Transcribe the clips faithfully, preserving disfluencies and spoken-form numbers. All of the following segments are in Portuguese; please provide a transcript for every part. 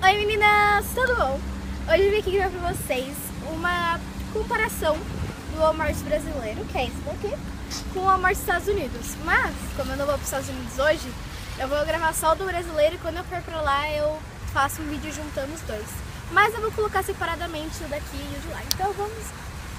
Oi meninas, tudo bom? Hoje eu vim aqui gravar pra vocês uma comparação do Walmart brasileiro, que é esse daqui, com o Walmart dos Estados Unidos. Mas, como eu não vou para os Estados Unidos hoje, eu vou gravar só o do brasileiro e quando eu for pra lá eu faço um vídeo juntando os dois. Mas eu vou colocar separadamente o daqui e o de lá, então vamos...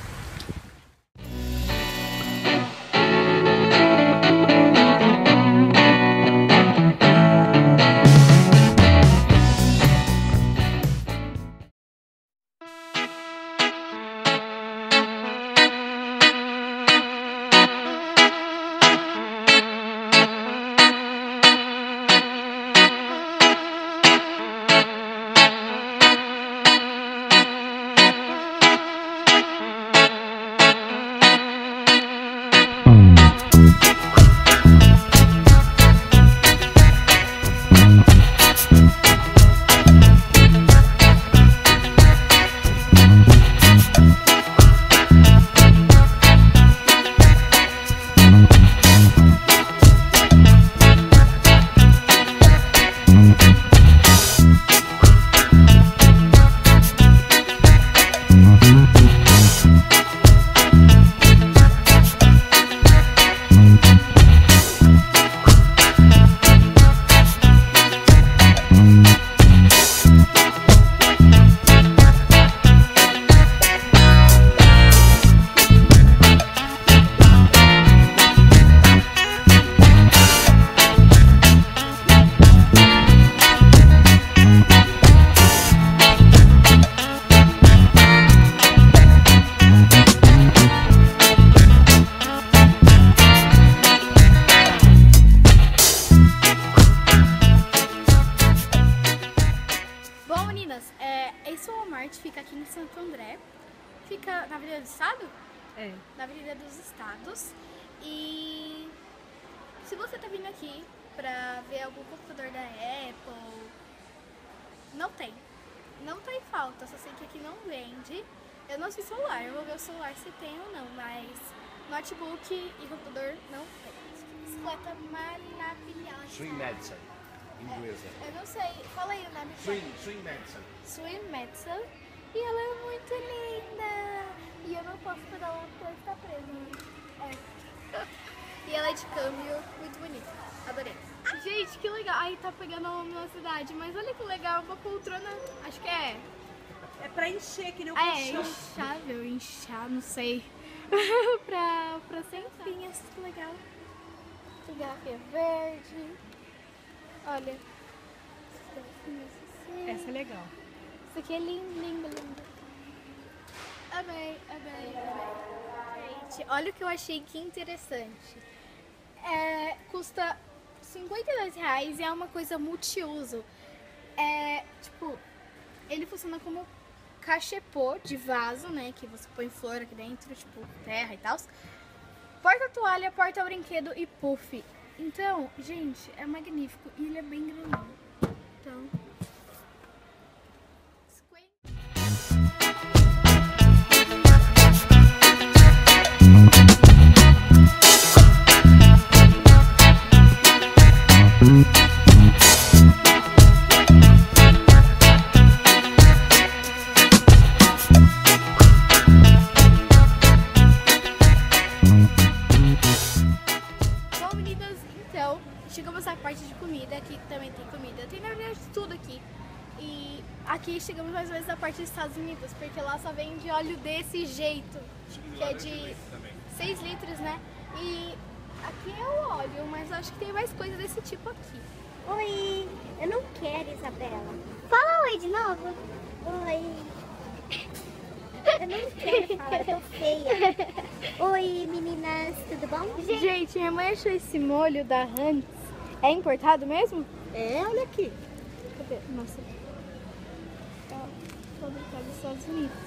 É, esse Walmart fica aqui em Santo André, fica na Avenida do Estado? É. Na Avenida dos Estados. E se você tá vindo aqui pra ver algum computador da Apple, não tem. Não tá em falta, só sei que aqui não vende. Eu não sei celular, eu vou ver o celular se tem ou não, mas notebook e computador não tem. Bicicleta maravilhosa. Swing Madison, inglesa. É, eu não sei, fala aí o nome. Swing, Swing Madison. Swing Madison. E ela é muito linda. E eu não posso pegar ela porque ela está presa. É. E ela é de câmbio, muito bonita. Adorei. Gente, que legal. Aí tá pegando a velocidade, mas olha que legal, uma poltrona, acho que é... É pra encher, que nem o É, colchão. inchável, inchar, não sei. pra, pra sentar. Que legal. Que garrafa verde. Olha. Essa é legal. Isso aqui é lindo, lindo, lindo. Amei, amei, amei. Gente, olha o que eu achei que interessante. É, custa cinquenta e dois reais e é uma coisa multiuso. É, tipo, ele funciona como cachepô de vaso, né? Que você põe flor aqui dentro, tipo, terra e tal. Porta-toalha, porta-brinquedo e puff. Então, gente, é magnífico e ele é bem grandão. Então... Bom, meninas, então, chegamos à parte de comida. Aqui também tem comida. Tem, na verdade, tudo aqui. E aqui chegamos mais ou menos na parte dos Estados Unidos, porque lá só vende óleo desse jeito, que é de seis litros, né? E aqui é o óleo, mas acho que tem mais coisa desse tipo aqui. Oi, eu não quero, Isabela. Fala oi de novo. Oi. Eu não quero falar, eu tô feia. Oi, meninas, tudo bom? Gente, minha mãe achou esse molho da Hans. É importado mesmo? É, olha aqui. Cadê? Nossa. Tá fabricado nos Estados Unidos.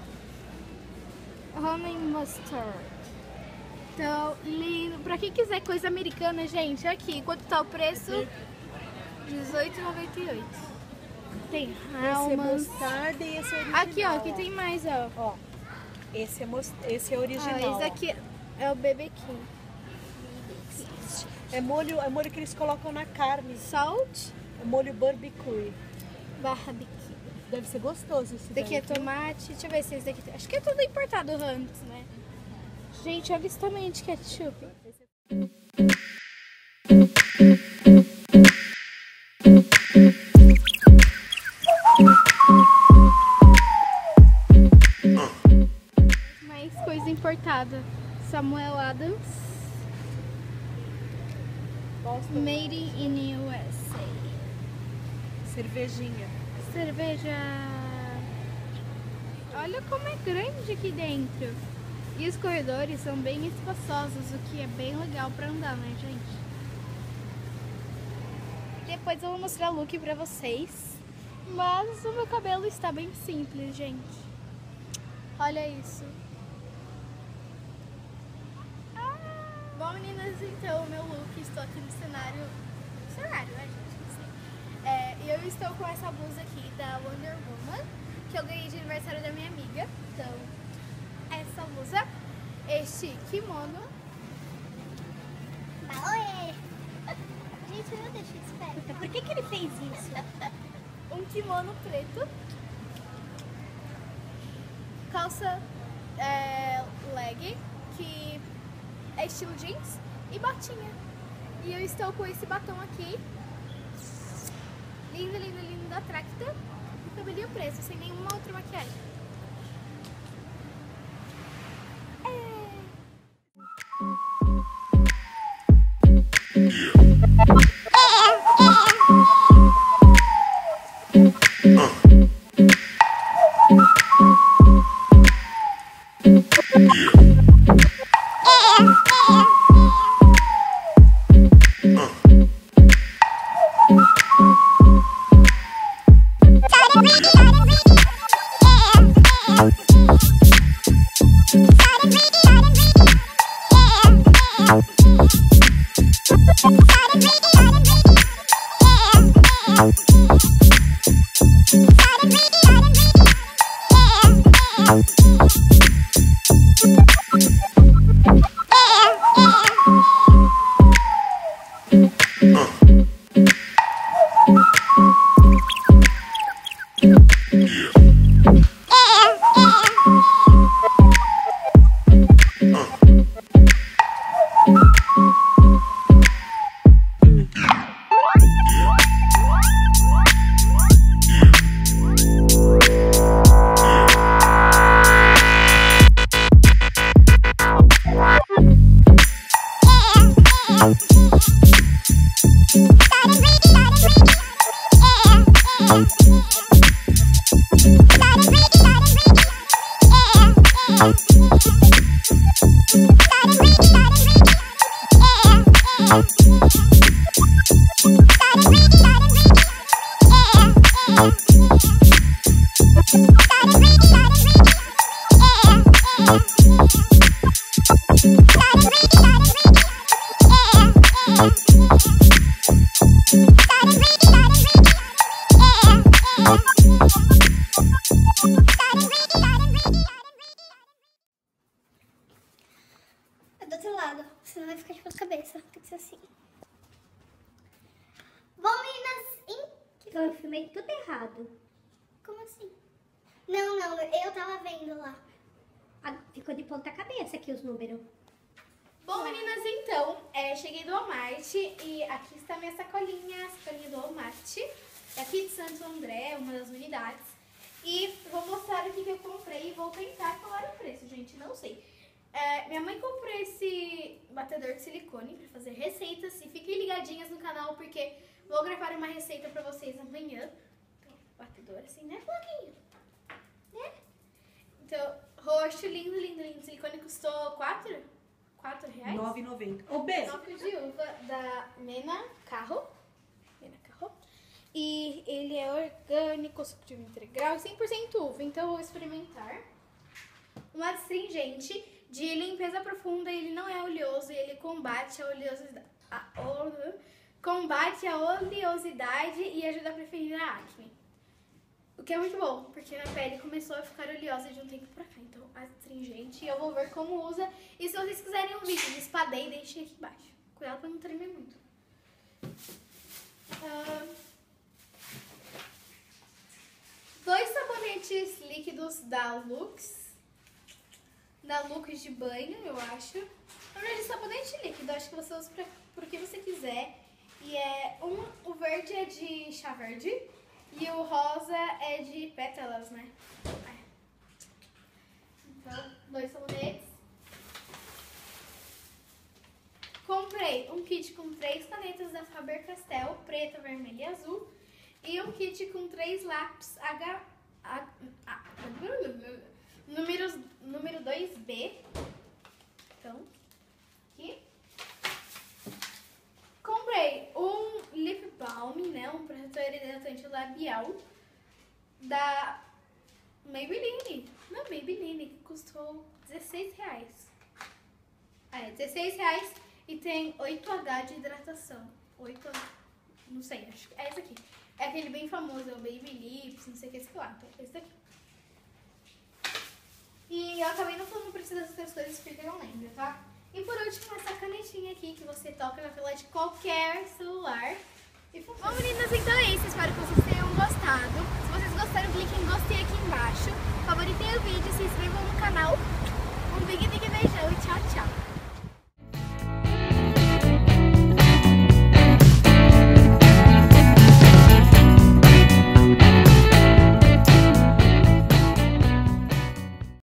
Honey Mustard. Então, lindo. Pra quem quiser coisa americana, gente, aqui. Quanto tá o preço? dezoito reais e noventa e oito centavos. Tem Esse é almas. mostarda e esse é original. Aqui, ó, aqui tem mais, ó. Ó, esse é, most... esse é original. Ah, esse aqui é o B B Q. É molho, é molho que eles colocam na carne. Salt. É molho barbecue. barra biquíni. Deve ser gostoso esse Esse daqui é daí. tomate. Deixa eu ver se esse daqui... Acho que é tudo importado antes, né? Gente, olha esse tamanho de ketchup. Mais coisa importada. Samuel Adams. Made in U S A. Cervejinha. Cerveja. Olha como é grande aqui dentro. E os corredores são bem espaçosos, o que é bem legal pra andar, né, gente? Depois eu vou mostrar o look pra vocês. Mas o meu cabelo está bem simples, gente. Olha isso. Ah! Bom, meninas, então o meu look, estou aqui no cenário. Cenário, né, gente? Não sei. É, e eu estou com essa blusa aqui da Wonder Woman, que eu ganhei de aniversário da minha amiga. Então, essa blusa, este kimono. Oi! Gente, meu Deus, espera. Por que que ele fez isso? Um kimono preto, calça é, leg, que é estilo jeans, e botinha. E eu estou com esse batom aqui, lindo, lindo, lindo, da Tracta, e cabelinho preso, sem nenhuma outra maquiagem. Do outro lado, senão vai ficar de ponta cabeça. Tem que ser assim. Bom, meninas, em... eu filmei tudo errado. Como assim? Não, não, eu tava vendo lá. Ah, ficou de ponta cabeça aqui os números. Bom, meninas, então, é, cheguei do Walmart e aqui está minha sacolinha, a sacolinha do Walmart. É aqui de Santo André, uma das unidades. E vou mostrar aqui que eu comprei e vou tentar falar o preço, gente, não sei. É, minha mãe comprou esse batedor de silicone para fazer receitas e fiquem ligadinhas no canal porque vou gravar uma receita para vocês amanhã. Então, batedor assim, né, Floquinho? Né? Então, roxo, lindo, lindo, lindo. Silicone custou quatro? quatro reais? nove reais e noventa centavos. Ô, Bê. Suco de uva da Mena Carro. Mena Carro. E ele é orgânico, suco de uva integral, cem por cento uva. Então eu vou experimentar. Um astringente de limpeza profunda, ele não é oleoso e ele combate a oleosidade, a, o, combate a oleosidade e ajuda a prevenir a acne. O que é muito bom, porque minha pele começou a ficar oleosa de um tempo pra cá. Então, astringente, eu vou ver como usa. E se vocês quiserem um vídeo de espadei, deixem aqui embaixo. Cuidado pra não tremer muito. Uh, dois sabonetes líquidos da Lux. Da Lux de banho, eu acho. Na verdade, sabonete líquido, acho que você usa pra, pro que você quiser. E é um, o verde é de chá verde e o rosa é de pétalas, né? É. Então, dois sabonetes. Comprei um kit com três canetas da Faber-Castell, preta, vermelha e azul. E um kit com três lápis H... A, a, número, número dois B. Então, aqui. Comprei um lip balm, né? Um protetor hidratante labial da Maybelline. Não, Maybelline, que custou dezesseis reais. É, dezesseis reais e tem oito H de hidratação. oito, não sei, acho que é esse aqui. É aquele bem famoso, é o Baby Lips, não sei o que, esse lá. Então, esse daqui. E eu acabei não falando pra das outras coisas porque eu não lembro, tá? E por último, essa canetinha aqui que você toca na tela de qualquer celular. E funciona. Bom, meninas,